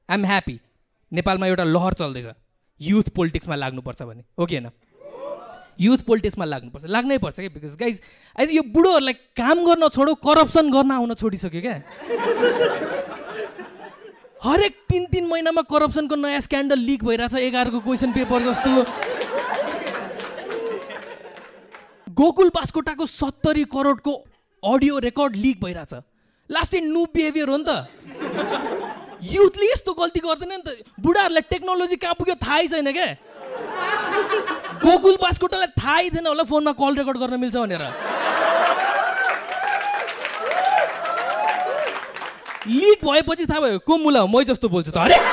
I am happy नेपालमा एउटा लहर चल्दैछ युथ पोलिटिक्समा लाग्नुपर्छ भने हो कि होइन युथ पोलिटिक्समा लाग्नै पर्छ क्या बिकज गाइज अहिले यो बुढोहरूलाई काम गर्न छोडो करप्सन गर्न आउन छोडिसक्यो क्या हरेक 3 महिनामा करप्सनको नयाँ स्क्यान्डल लिक भइरहेछ 11को क्वेसन पेपर जस्तो गोकुल बास्कोटाको 70 करोडको अडियो रेकर्ड लिक भइरहेछ लास्टै नुब बिहेभियर हो नि त युथले यस्तो गल्ती गर्दैन नि त बुढाहरूलाई टेक्नोलोजी कहाँ पुग्यो थाहै छैन क्या गोकुल बास्कोटालाई थाहै थिएन होला फोनमा कल रेकर्ड गर्न मिल्छ भनेर लिक भएपछि थाहा भयो को मुला हो मै जस्तो बोल्छु त अरे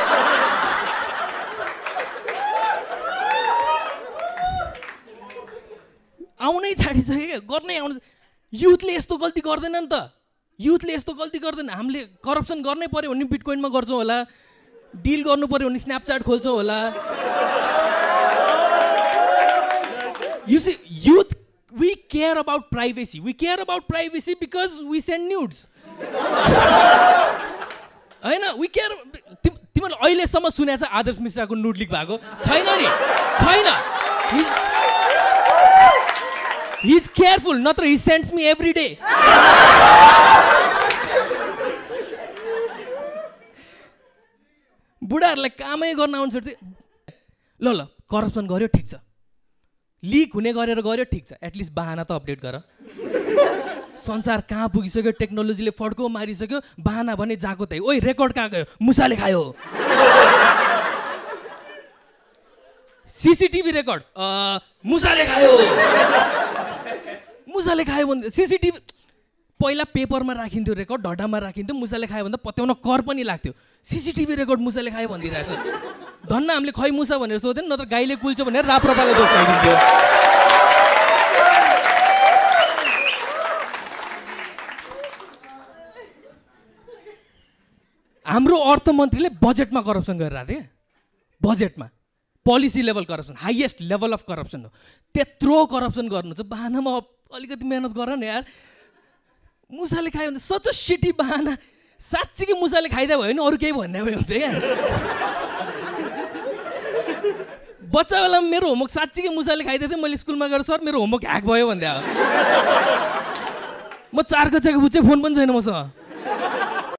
आउनै छाडिसक्यो क्या गर्नै आउनु युथले यस्तो गल्ती गर्दैन नि त युथले यस्तो गल्ती गर्दैन हामीले करप्सन गर्नै पर्यो भने बिटकोइनमा गर्छौँ होला डिल गर्नु पर्यो भने स्न्यापच्याट खोल्छौँ होला You see, youth, we care about privacy. We care about privacy because we send nudes. हैन we care. तिमीले अहिलेसम्म सुनेछ आदर्श मिश्राको नुड लिक भएको छैन नि छैन he is careful नत्र he sends me every day बुढाहरूलाई कामै गर्न आउँछ ल करप्सन गर्यो ठिक छ लिक हुने गरेर गऱ्यो ठिक छ एटलिस्ट बहाना त अपडेट गर संसार कहाँ पुगिसक्यो टेक्नोलोजीले फड्को मारिसक्यो बहाना भने जाको त्यही ओइ रेकर्ड कहाँ गयो मुसाले खायो सीसीटीभी रेकर्ड मुसाले खायो भने सीसीटीभी पहिला पेपरमा राखिन्थ्यो रेकर्ड ढड्डामा राखिन्थ्यो मुसाले खायो भन्दा पत्याउन कर पनि लाग्थ्यो सीसीटीभी रेकर्ड मुसाले खायो भनिदिरहेछ धन्न हामीले खै मुसा भनेर सोध्दैन नत्र गाईले कुल्छ भनेर राप्रपाले दोष लगाइदिन्थ्यो हाम्रो अर्थमन्त्रीले बजेटमा करप्सन गरिरहेको थिए बजेटमा policy level corruption highest level of corruption हो त्यत्रो करप्सन गर्नु छ बहानामा अलिकति मेहनत गर न यार मुसाले खायो भने सच अ सिटी बहाना साँच्चीकै मुसाले खाइदिया भयो नि अरू केही भन्ने भयो हुन्थ्यो क्या बच्चा बेलामा मेरो होमवर्क साँच्चीकै मुसाले खाइदिएको थिएँ मैले स्कुलमा गएर सर मेरो होमवर्क ह्याक भयो भन्दै म 4 कक्षाको बुझ्चे फोन पनि छैन मसँग